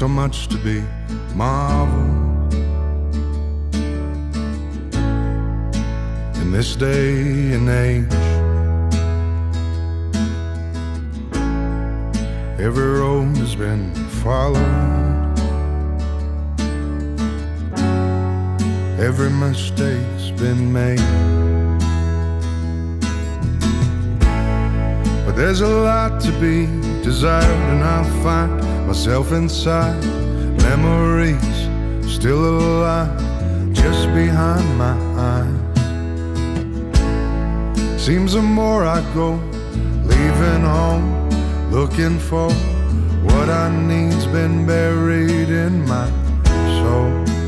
so much to be marveled in this day and age. Every road has been followed, every mistake's been made, but there's a lot to be desired, and I find myself inside memories still alive just behind my eyes. Seems the more I go leaving home, looking for what I need's been buried in my soul.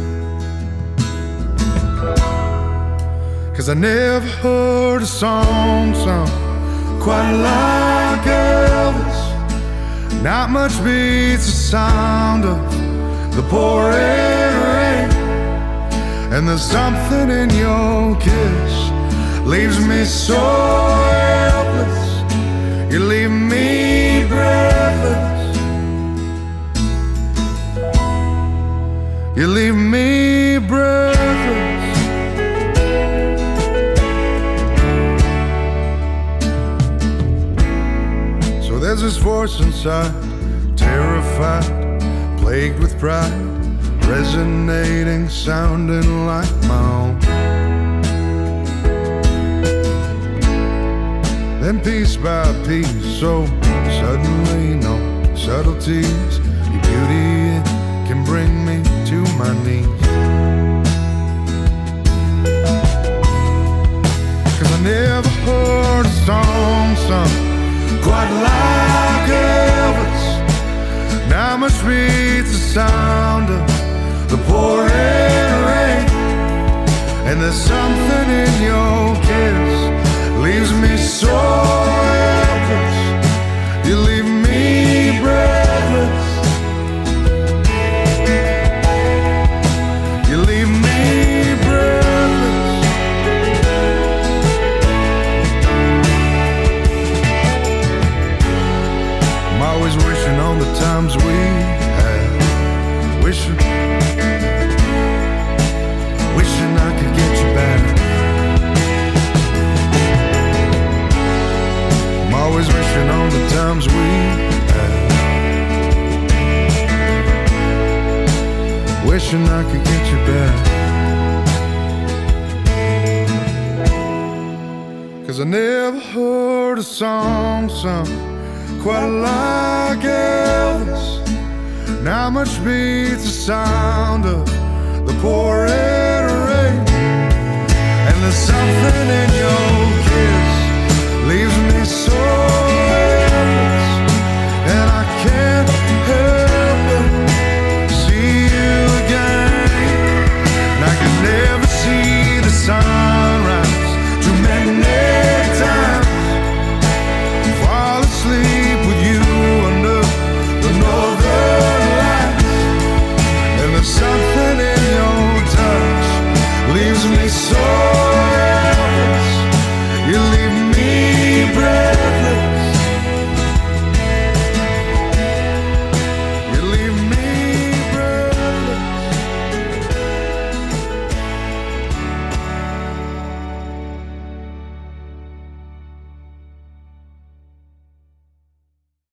'Cause I never heard a song sung quite like Elvis. Not much beats the sound of the pouring rain, and there's something in your kiss leaves me so helpless. You leave me breathless. You leave me breathless. So there's this voice inside, terrified, plagued with pride, resonating, sounding like my own. Then piece by piece, so suddenly, no subtleties, your beauty can bring me to my knees. 'Cause I never heard a song sung quite like Elvis. Not much beats the sound of the pouring rain, and there's something in your kiss leaves me so helpless. You leave me breathless. You leave me breathless. I'm always wishing on the times we had, wishing I could get you back. Always wishing on the times we had, wishing I could get you back. 'Cause I never heard a song sung quite like Elvis. Not much beats the sound of the pouring rain, and there's something in your